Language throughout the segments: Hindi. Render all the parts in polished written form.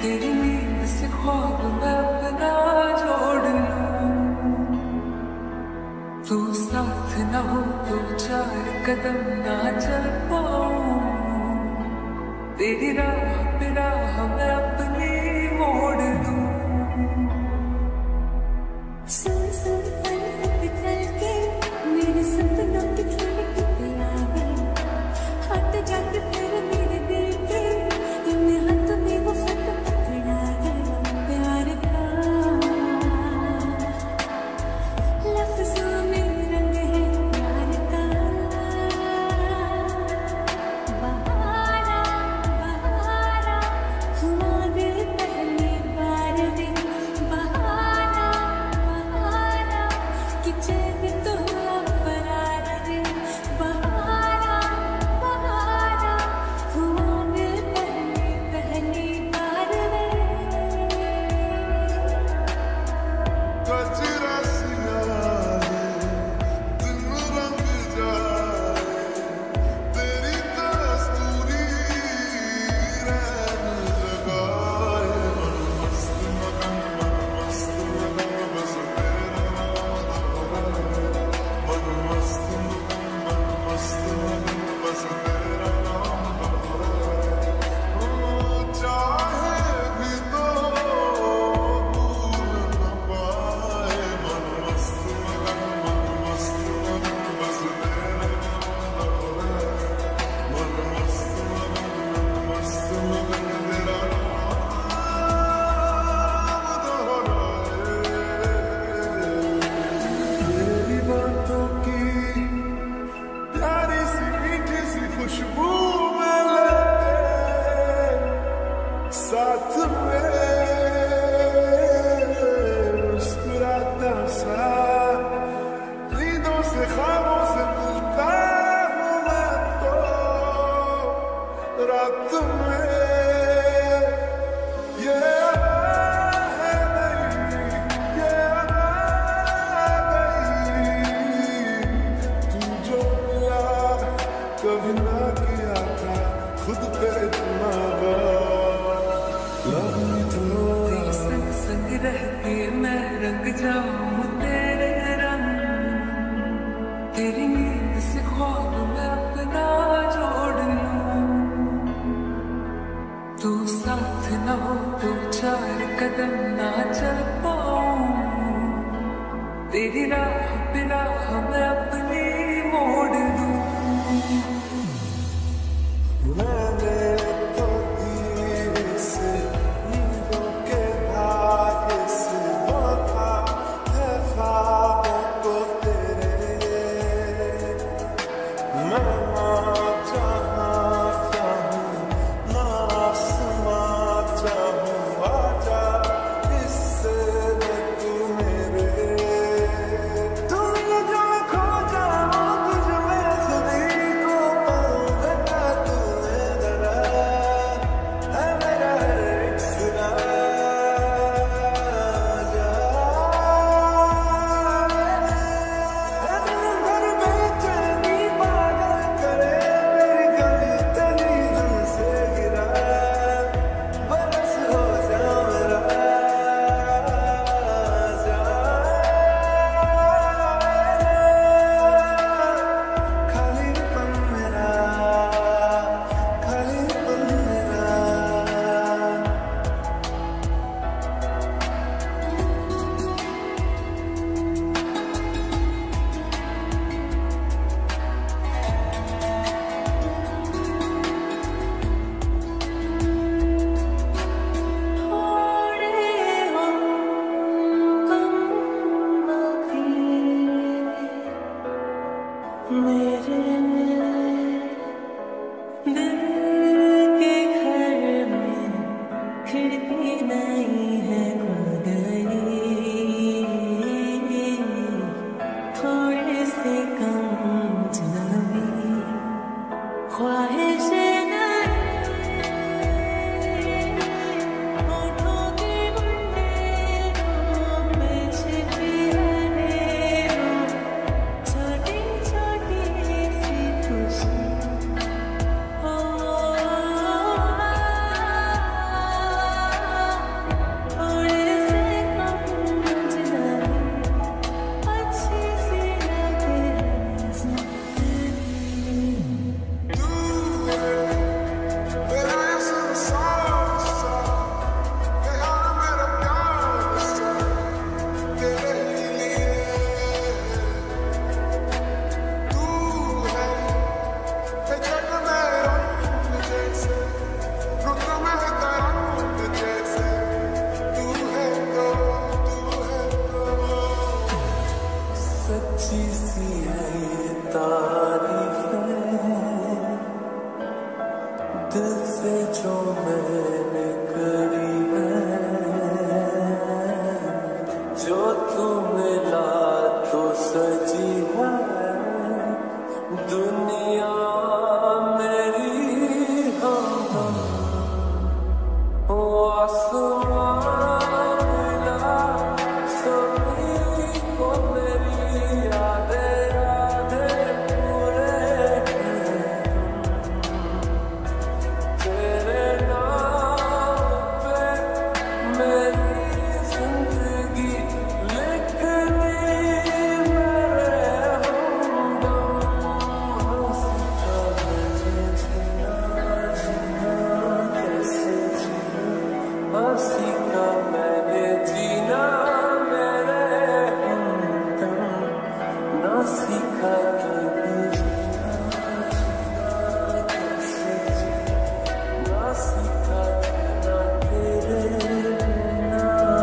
तेरी नींद से ख्वाब मैं अपना जोड़ लूं। तू साथ न हो तो चार कदम ना चल पाऊं। तेरी राह पे राह मैं अपनी मोड़ लूं। सुन सुन पल चल के मेरे सपनों की खिड़की पे आ गई। हट जाके फिर मेरे दिल के इन हाथों में वो खत पकड़ा गया। प्यार का लफ्जों में रंग है प्यार का। बहारा बहारा हुआ दिल पहली बार दिन। बहारा बहारा कि चैन तो हुआ फरार दिन। बहारा बहारा हुआ दिल पहली बार दिन। गजरा सियारे दिन रंग जाए तेरी कस्तूरी रैन लगाए। मन मस्त मगन बस तेरा मन मस्त मगन बस तेरा नाम चाहे भी तो भूल न पाए। मन मस्त मगन बस तेरा मन मस्त मगन तेरा नाम दोहराए। तेरी बातों की प्यारी सी मीठी सी खुशबू में लेके साथ में मुस्कुराता सा नींदों से ख्वाबों से मिलता हूँ मैं तो रात में। ये अदा है नहीं, ये अदा नहीं। तू जो मिला कभी ना किया था खुद पे इतना लव मी तेरे थोड़ा। संग संग रह के मैं रंग जाऊं तेरे रंग। तेरी नींद से ख्वाब मैं अपना जोड़ लूं। तू साथ न हो तो चार कदम ना चल पाऊं। तेरी राह पे राह मैं अपनी मोड़ लूं। मैंने तो धीरे से नींदों के धागे से बांधा है ख्वाबों को तेरे। मैं ना जहाँ चाहूँ ना आसमां चाहूँ आजा इससे मैं तू मेरे। तू जो खो जा सीखा मैंने जीना मेरे हमदम, ना सीखा कभी जीना कैसे जीना, ना सीखा कहना तेरे बिना।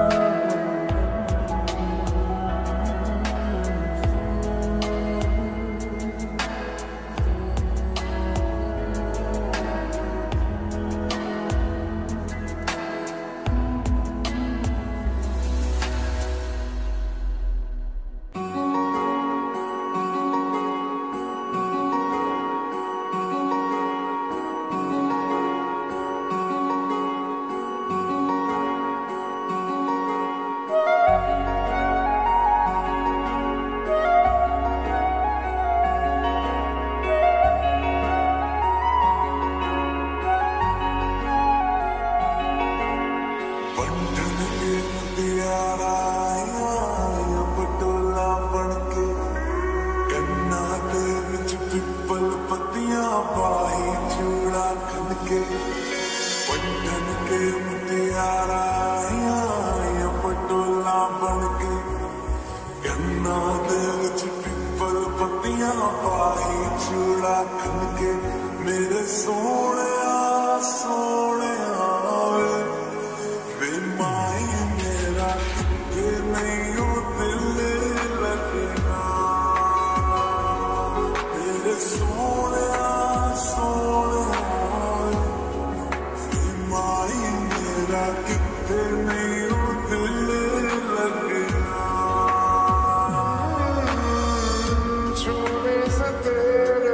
मेरे सोने सोने वे माई मेरा कितने नहीं हो दिल लगना, मेरे सोने सोने वे माई मेरा कितने नहीं हो दिल लगना। छोड़े से तेरे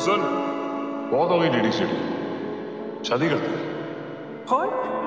सुन, बहुत हो गई लेडी स्टेडी, शादी करते हैं। और